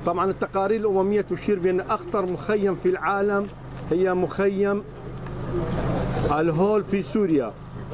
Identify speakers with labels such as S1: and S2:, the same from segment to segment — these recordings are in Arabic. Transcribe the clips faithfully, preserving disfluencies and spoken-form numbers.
S1: طبعا التقارير الأممية تشير بأن أخطر مخيم في العالم هي مخيم الهول في سوريا.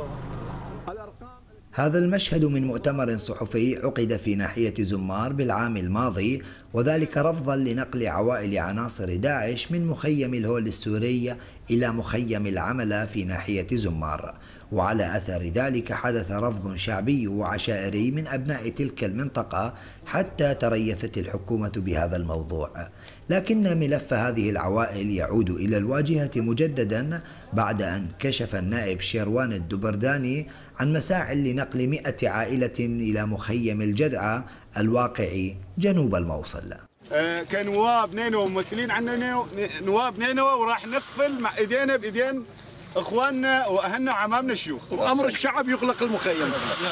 S2: هذا المشهد من مؤتمر صحفي عقد في ناحية زمار بالعام الماضي، وذلك رفضا لنقل عوائل عناصر داعش من مخيم الهول السوري إلى مخيم العملة في ناحية زمار. وعلى أثر ذلك حدث رفض شعبي وعشائري من أبناء تلك المنطقة حتى تريثت الحكومة بهذا الموضوع. لكن ملف هذه العوائل يعود إلى الواجهة مجددا بعد أن كشف النائب شيروان الدبرداني عن مساع لنقل مئة عائلة إلى مخيم الجدعة الواقع جنوب الموصل.
S3: آه كنواب نينوى ممثلين عنا نواب نينوى، وراح نقفل مع ايدينا بايدين اخواننا واهلنا وعمامنا الشيوخ، وامر الشعب يغلق المخيم.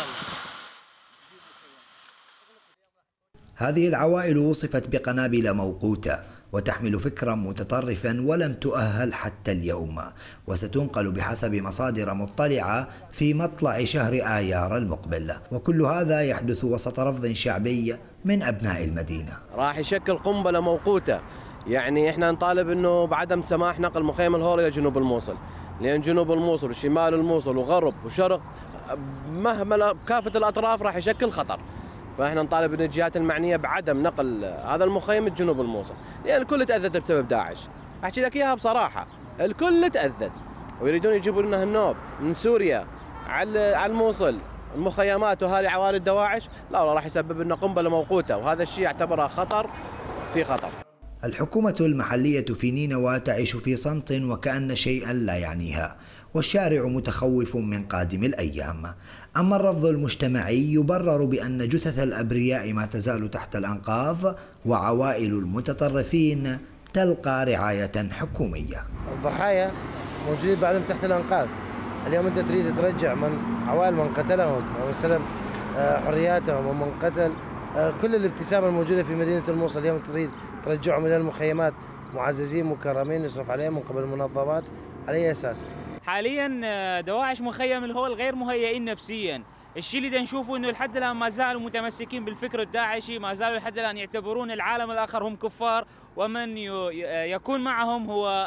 S2: هذه العوائل وصفت بقنابل موقوتة وتحمل فكرا متطرفا ولم تؤهل حتى اليوم، وستنقل بحسب مصادر مطلعة في مطلع شهر آيار المقبل. وكل هذا يحدث وسط رفض شعبي من أبناء المدينة.
S4: راح يشكل قنبلة موقوتة، يعني احنا نطالب انه بعدم سماح نقل مخيم الهول الى جنوب الموصل، لان جنوب الموصل وشمال الموصل وغرب وشرق مهما كافة الاطراف راح يشكل خطر. فاحنا نطالب من الجهات المعنيه بعدم نقل هذا المخيم لجنوب الموصل، لان الكل تاذت بسبب داعش. احكي لك اياها بصراحه، الكل تاذت، ويريدون يجيبوا لنا النوب من سوريا على على الموصل، المخيمات وهذه عوائل الدواعش، لا والله راح يسبب لنا قنبله موقوته، وهذا الشيء يعتبره خطر في خطر.
S2: الحكومة المحلية في نينوى تعيش في صمت وكأن شيئا لا يعنيها، والشارع متخوف من قادم الأيام. أما الرفض المجتمعي يبرر بأن جثث الأبرياء ما تزال تحت الأنقاض، وعوائل المتطرفين تلقى رعاية حكومية.
S5: الضحايا موجودين بعدهم تحت الأنقاض. اليوم أنت تريد ترجع من عوائل من قتلهم وسلم حرياتهم، ومن قتل كل الابتسامة الموجودة في مدينة الموصل، اليوم تريد ترجعهم إلى المخيمات معززين مكرمين يصرف عليهم من قبل المنظمات. على أي أساس؟
S6: حاليا دواعش مخيم الهول غير مهيئين نفسيا. الشيء اللي نشوفه انه لحد الان ما زالوا متمسكين بالفكر الداعشي، ما زالوا لحد الان يعتبرون العالم الاخر هم كفار، ومن يكون معهم هو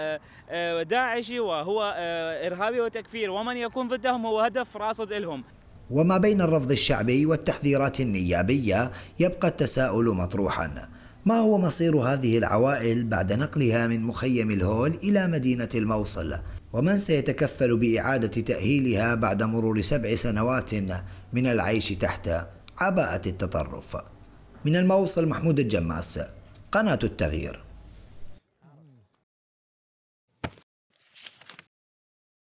S6: داعشي وهو ارهابي وتكفير، ومن يكون ضدهم هو هدف راصد لهم.
S2: وما بين الرفض الشعبي والتحذيرات النيابية يبقى التساؤل مطروحا: ما هو مصير هذه العوائل بعد نقلها من مخيم الهول إلى مدينة الموصل؟ ومن سيتكفل بإعادة تأهيلها بعد مرور سبع سنوات من العيش تحت عباءة التطرف؟ من الموصل محمود الجماس، قناة التغيير.